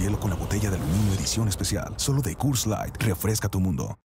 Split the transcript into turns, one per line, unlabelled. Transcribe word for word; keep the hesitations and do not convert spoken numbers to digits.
hielo con la botella de aluminio edición especial. Solo de Coors Light. Refresca tu mundo.